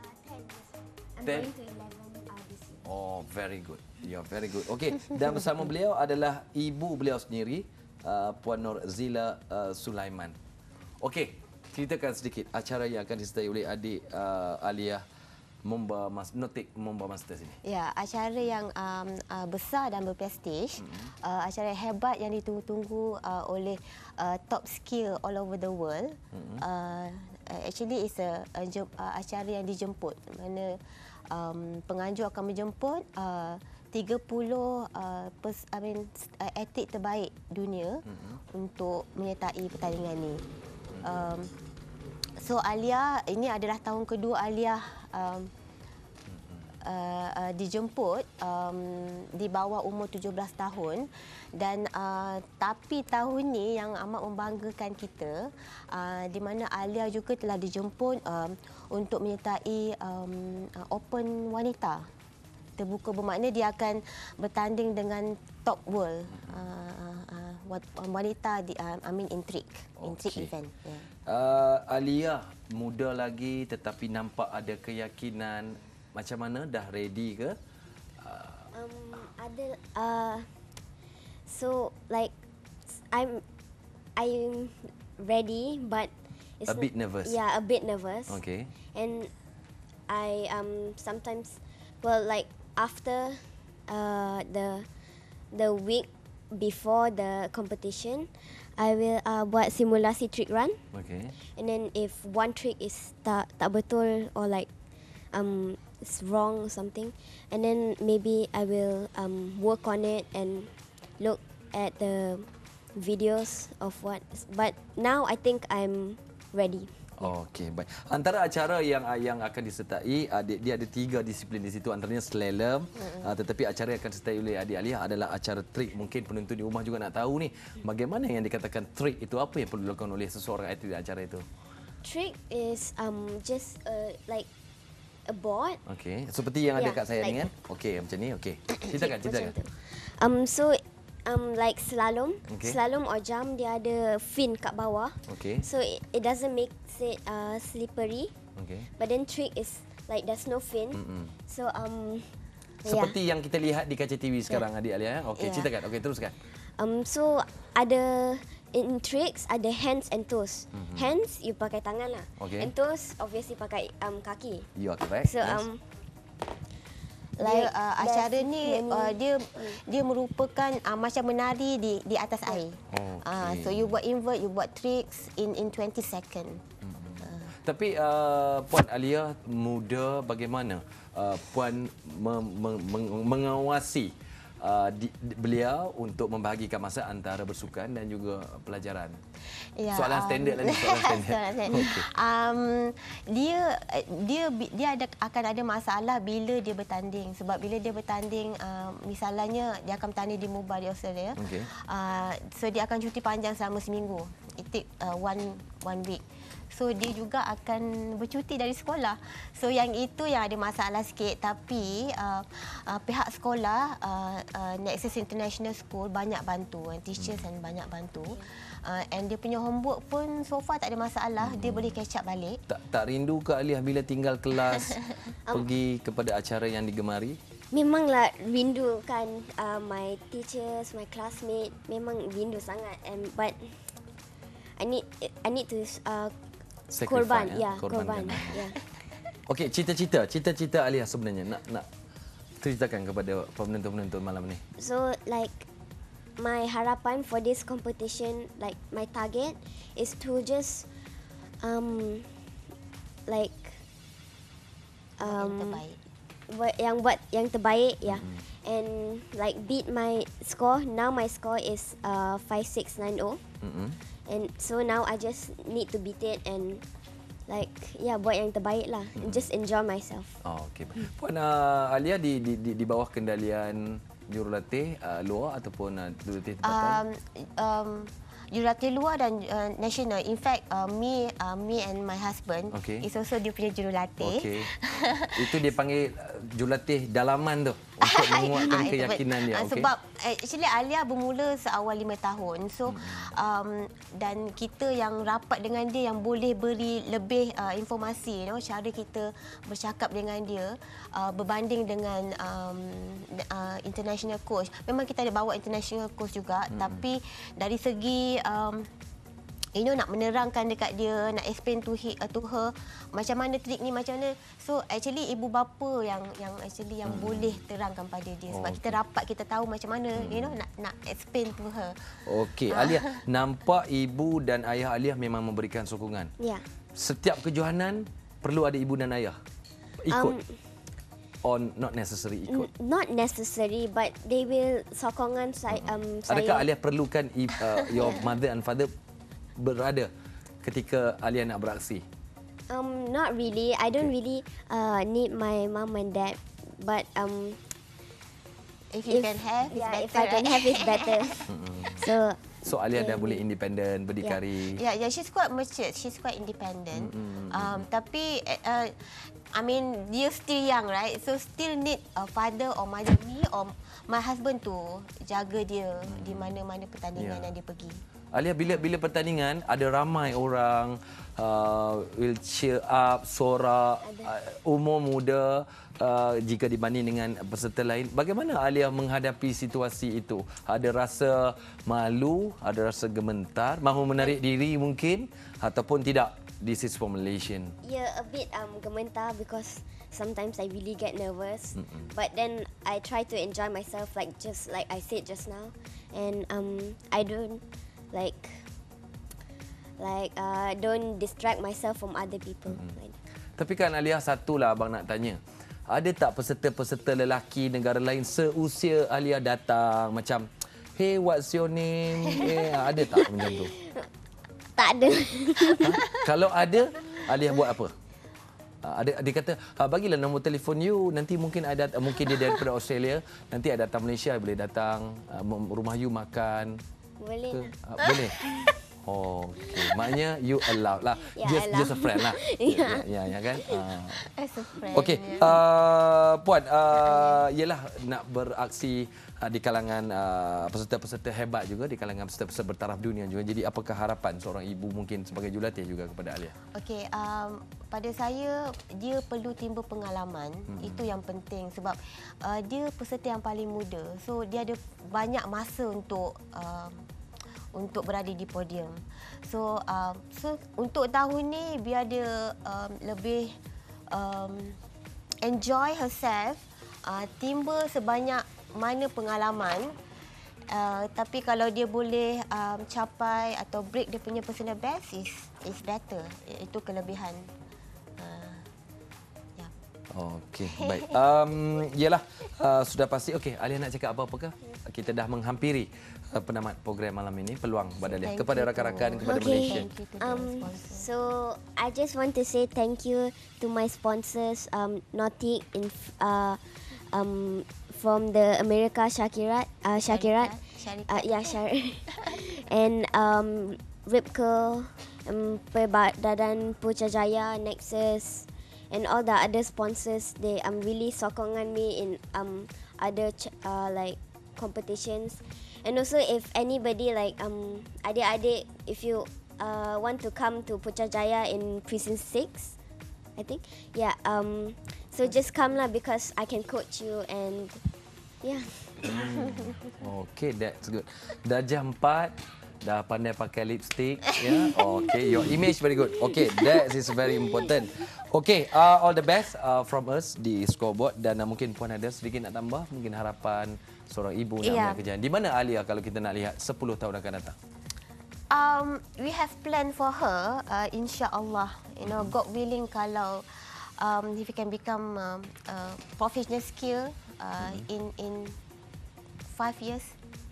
ten. Oh, very good. You're very good. Okey, dan bersama beliau adalah ibu beliau sendiri, uh, Puan Nur Zila uh, Sulaiman. Okey, ceritakan sedikit acara yang akan disertai oleh adik uh, Aliyah Momba Mas Nautic Momba Masters ini. Ya, acara yang um, uh, besar dan berprestij, mm-hmm. uh, acara yang hebat yang ditunggu-tunggu uh, oleh uh, top skill all over the world. Mm-hmm. uh, actually is a, a, a acara yang dijemput, mana um, penganjur akan menjemput uh, tiga puluh uh, pers, I mean, uh, atlet terbaik dunia mm-hmm. untuk menyertai pertandingan ini. Um, so Aliyah, ini adalah tahun kedua Aliyah um, uh, uh, dijemput um, di bawah umur tujuh belas tahun, dan uh, tapi tahun ni yang amat membanggakan kita, uh, di mana Aliyah juga telah dijemput um, untuk menyertai um, uh, Open Wanita terbuka, bermakna dia akan bertanding dengan top world uh, uh, wanita di uh, I mean intrigue intrigue okay. event. Yeah. Uh, Aliyah muda lagi tetapi nampak ada keyakinan. Macam mana, dah ready ke? Uh, um, ada uh, so like I'm I'm ready, but it's a bit nervous. Yeah, a bit nervous. Okay. And I um sometimes, well, like after uh, the the week before the competition, I will uh, buat simulasi trick run. Okay. And then if one trick is tak tak betul or like um it's wrong or something, and then maybe I will um work on it and look at the videos of what. But now I think I'm ready. Okey, baik. Antara acara yang yang akan disertai, dia ada tiga disiplin di situ, antaranya slalom. Mm-hmm. Uh, tetapi acara yang akan disertai oleh adik Aliyah adalah acara trick. Mungkin penonton di rumah juga nak tahu ni, bagaimana yang dikatakan trick itu, apa yang perlu dilakukan oleh seseorang atlet di acara itu? Trick is um just uh, like a board. Okey, seperti yang ada yeah, kat saya like ni kan? Okey, macam ni. Okey. Ceritakan, ceritakan. Um so Um, like slalom, okay. slalom or jump, dia ada fin kat bawah. Okay. So it, it doesn't make it uh, slippery. Okay. But then trick is like there's no fin. Mm-hmm. So um. Seperti yeah. yang kita lihat di kaca T V sekarang, yeah. adik Aliyah. Okey, yeah. ceritakan. Okey, teruskan. Um, so ada in tricks ada hands and toes. Mm-hmm. Hands you pakai tangan lah. Okay. And toes obviously pakai um kaki. You are correct. So yes. um. Like uh, acara ni uh, dia dia merupakan uh, macam menari di di atas air. Okay. Uh, so you buat invert, you buat tricks in in twenty second. Hmm. Uh. Tapi uh, Puan Aliyah muda, bagaimana uh, Puan me, me, me, mengawasi uh, di, di, beliau untuk membahagikan masa antara bersukan dan juga pelajaran? Ya, soalan standard um, lah ni, soalan standard. Okay. Um, dia dia dia ada akan ada masalah bila dia bertanding, sebab bila dia bertanding uh, misalnya dia akan bertanding di Moba di Australia. Okay. Uh, so dia akan cuti panjang selama seminggu. It take uh, one one week. So dia juga akan bercuti dari sekolah. So yang itu yang ada masalah sikit, tapi uh, uh, pihak sekolah uh, uh, Nexus International School banyak bantu, teachers dan banyak bantu. Uh, and dia punya homework pun so far tak ada masalah, hmm. dia boleh catch up balik. Tak tak rindu ke Aliyah bila tinggal kelas pergi kepada acara yang digemari? Memanglah rindu kan, uh, my teachers, my classmate, memang rindu sangat. And but I need I need to uh, korban, ya, yeah, korban. Yeah. Okey, cita-cita, cita-cita Aliyah sebenarnya nak nak ceritakan kepada penonton-penonton malam ni. So like my harapan for this competition, like my target is to just um like um buat yang buat yang terbaik, ya. Yeah. Mm-hmm. And like beat my score. Now my score is uh five six nine zero. Mm-hmm. And so now I just need to beat it and like yeah, buat yang terbaik lah. Mm-hmm. Just enjoy myself. Oh, okey. Puan uh, Aliyah di, di di di bawah kendalian jurulatih uh, luar ataupun uh, jurulatih tempatan? Um, um, jurulatih luar dan uh, national. In fact, uh, me uh, me and my husband okay. is also dia punya jurulatih. Okay. Itu dia panggil jurulatih dalaman tu untuk menguatkan keyakinan dia. Okay. Sebab actually Alia bermula seawal lima tahun. So um, dan kita yang rapat dengan dia yang boleh beri lebih uh, informasi, you know, cara kita bercakap dengan dia uh, berbanding dengan um, uh, international coach. Memang kita ada bawa international coach juga, hmm. tapi dari segi um, you know, nak menerangkan dekat dia, nak explain to, he, uh, to her macam mana trik ni, macam mana. So actually ibu bapa yang yang actually yang hmm. boleh terangkan pada dia sebab oh, kita rapat, kita tahu macam mana hmm. you know, nak nak explain to her. Okey, Alia, nampak ibu dan ayah Alia memang memberikan sokongan. Ya. Yeah. Setiap kejohanan perlu ada ibu dan ayah ikut. Um, or not necessary ikut? Not necessary, but they will sokongan saya. Um, Adakah saya. Alia perlukan uh, your mother and father berada ketika Alia nak beraksi? Um, not really. I don't okay. really uh, need my mom and dad, but um, if you if, can have, it's yeah, better. If I can have, it's better. so. So Alia dah boleh independent, berdikari. Yeah, yeah, yeah, she's quite mature. She's quite independent. Mm-hmm. Um, tapi, uh, I mean, dia still young, right? So still need a father or mother, me or my husband to jaga dia mm. di mana-mana pertandingan yeah. yang dia pergi. Alia, bila bila pertandingan ada ramai orang uh, will cheer up, sorak, uh, umur muda uh, jika dibanding dengan peserta lain. Bagaimana Alia menghadapi situasi itu? Ada rasa malu, ada rasa gementar, mahu menarik diri mungkin ataupun tidak? This is for Malaysian. Yeah, a bit um gementar because sometimes I really get nervous. Mm-mm. But then I try to enjoy myself, like just like I said just now, and um I don't. Like, like uh, don't distract myself from other people. Mm-hmm. Like. Tapi kan Alia, satulah abang nak tanya. Ada tak peserta-peserta lelaki negara lain seusia Alia datang macam, hey, what's your name? Eh, ada tak macam tu? Tak ada. Ha? Kalau ada, Alia buat apa? Ada dia kata, ha, bagilah nombor telefon you, nanti mungkin ada mungkin dia daripada Australia, nanti ada datang Malaysia, boleh datang uh, rumah you makan. Boleh. Uh, boleh. Oh, okey. Maknanya you allowed lah. Yeah, just allow. just a friend lah. Ya, ya, ya, ya kan? Uh. As a friend. Okey. Uh, Puan, uh, ialah nak beraksi uh, di kalangan uh, peserta-peserta hebat juga, di kalangan peserta-peserta bertaraf dunia juga. Jadi apakah harapan seorang ibu mungkin sebagai jurulatih juga kepada Alia? Okey, um, pada saya dia perlu timbul pengalaman. Hmm. Itu yang penting sebab uh, dia peserta yang paling muda. So dia ada banyak masa untuk uh, untuk berada di podium. So, um, so untuk tahun ni biar dia um, lebih um, enjoy herself, uh, timbul sebanyak mana pengalaman. Uh, tapi kalau dia boleh um, capai atau break dia punya personal best is is better. Itu kelebihan. Uh, yeah. Okey, baik. Um, yalah, uh, sudah pasti. Okey, Alia nak cakap apa-apakah? Kita dah menghampiri uh, penamat program malam ini. Peluang kepada Alia, kepada rakan-rakan, kepada okay. Malaysia. Um, so I just want to say thank you to my sponsors, um, Nautic, in, uh, um, from the America, Shakirat, uh, Shakirat, uh, yeah, Shar, and um, Ripco, um, Perbadanan Putrajaya, Nexus, and all the other sponsors. They um really sokongan me in um other ch- uh, like competitions. And also if anybody like um adik-adik, if you uh want to come to Putrajaya in precinct six, I think, yeah, um so just come lah because I can coach you and yeah. Hmm. Okay, that's good. Darjah empat, dah pandai pakai lipstick, ya. Okay, your image very good. Okay, that is very important. Okay, uh, all the best uh, from us di scoreboard, dan uh, mungkin Puan ada sedikit nak tambah, mungkin harapan seorang ibu nak yeah. punya kejayaan. Di mana Alia kalau kita nak lihat sepuluh tahun akan datang? Um, we have plan for her, uh, insya-Allah. You know, God willing, kalau um, if you can become um, uh, professional skill uh, mm-hmm. in in five years.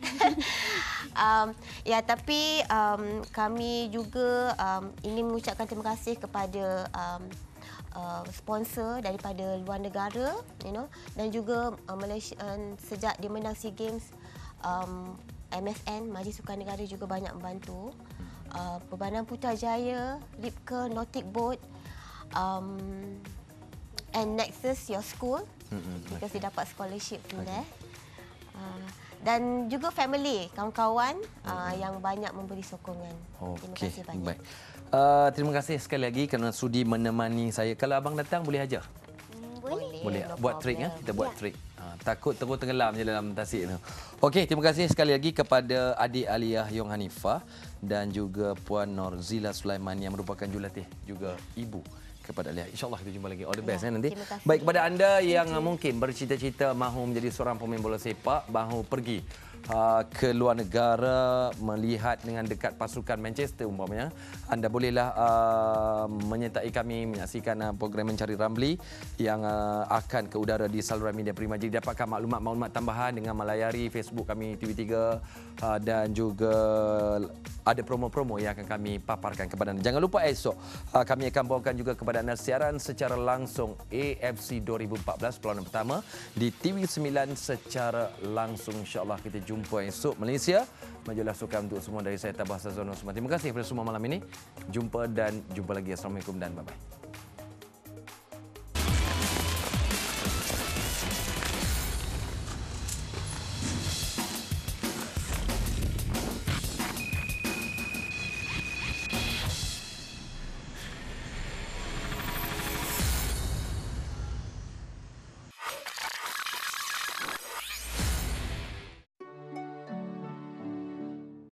um, ya, tapi um, kami juga um, ingin mengucapkan terima kasih kepada um, uh, sponsor daripada luar negara, you know, dan juga uh, Malaysia uh, sejak dia menang SEA Games, um, M S N, Majlis Sukan Negara juga banyak membantu. Uh, Perbanan Putrajaya, Ripke, Nautic Boat, um, and Nexus, your school, mm-hmm. because dia dapat scholarship from okay. there. Uh, dan juga family, kawan-kawan mm-hmm. uh, yang banyak memberi sokongan. Okay. Terima kasih banyak. Baik. Uh, terima kasih sekali lagi kerana sudi menemani saya. Kalau abang datang boleh ajar? Boleh. Boleh. No Buat trik ya, kita buat Ya. trik. Ha, takut terus tenggelam je dalam tasik tu. Okey, terima kasih sekali lagi kepada adik Aliyah Yong Hanifah dan juga Puan Norzila Sulaiman yang merupakan jurulatih juga ibu kepada Aliyah. InsyaAllah kita jumpa lagi. All the best ya, eh, nanti. Baik, kepada anda yang mungkin bercita-cita mahu menjadi seorang pemain bola sepak, mahu pergi Uh, ke luar negara melihat dengan dekat pasukan Manchester umpamanya, anda bolehlah uh, menyertai kami menyaksikan uh, program Mencari Ramli yang uh, akan ke udara di saluran media Prima. Jadi dapatkan maklumat-maklumat tambahan dengan melayari Facebook kami T V tiga uh, dan juga ada promo-promo yang akan kami paparkan kepada anda. Jangan lupa esok uh, kami akan bawakan juga kepada anda siaran secara langsung A F C dua ribu empat belas perlawanan pertama di T V sembilan secara langsung. InsyaAllah kita jumpa esok Malaysia. Majulah sukan untuk semua dari saya Tabah Sazono semua. Terima kasih kepada semua malam ini. Jumpa dan jumpa lagi. Assalamualaikum dan bye-bye.